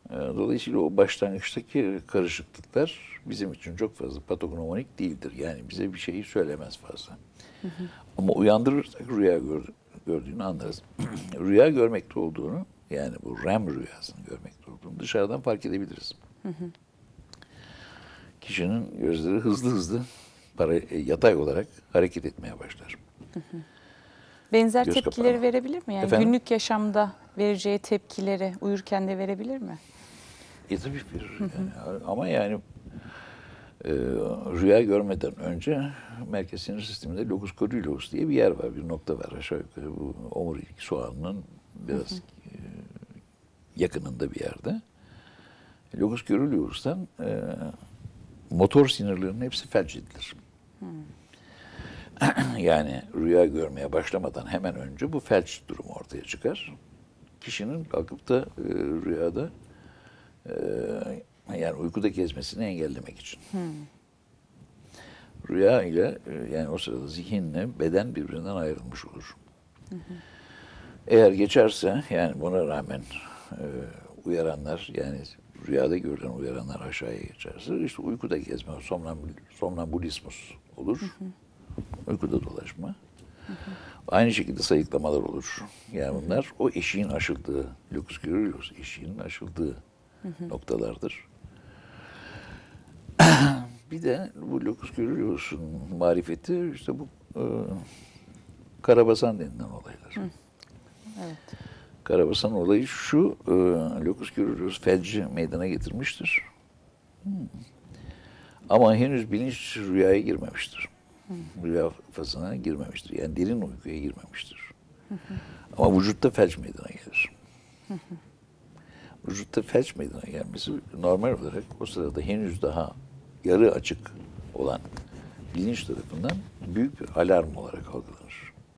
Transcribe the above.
Dolayısıyla o başlangıçtaki karışıklıklar bizim için çok fazla patognomonik değildir. Yani bize bir şeyi söylemez fazla. Ama uyandırırsak gördüğünü anlarız. Rüya görmekte olduğunu, yani bu REM rüyasını görmekte olduğunu dışarıdan fark edebiliriz. Kişinin gözleri hızlı hızlı yatay olarak hareket etmeye başlar. Benzer Göz tepkileri kapağı. verebilir mi? Yani Efendim? günlük yaşamda vereceği tepkileri uyurken de verebilir mi? Tabii bir, yani, ama yani rüya görmeden önce merkez sinir sisteminde locus coeruleus diye bir yer var, bir nokta var aşağı yukarı bu omurilik soğanının biraz yakınında bir yerde. Locus coeruleus'tan motor sinirlerin hepsi felç edilir. Yani rüya görmeye başlamadan hemen önce bu felç durumu ortaya çıkar. Kişinin kalkıp da rüyada yani uykuda gezmesini engellemek için. Rüya ile yani o sırada zihinle beden birbirinden ayrılmış olur. Eğer geçerse yani buna rağmen uyaranlar yani rüyada görülen uyaranlar aşağıya geçerse işte uykuda gezme, somnambulismus olur. Uykuda dolaşma. Aynı şekilde sayıklamalar olur. Yani bunlar o eşiğin aşıldığı, locus coeruleus eşiğinin aşıldığı noktalardır. Bir de bu locus coeruleus'un marifeti işte bu karabasan denilen olaylar. Evet. Karabasan olayı şu, locus coeruleus felci meydana getirmiştir. Ama henüz bilinç rüyaya girmemiştir. Rüya fazına girmemiştir. Yani derin uykuya girmemiştir. Ama vücutta felç meydana gelir. Vücutta felç meydana gelmesi normal olarak o sırada henüz daha yarı açık olan bilinç tarafından büyük bir alarm olarak algılanır.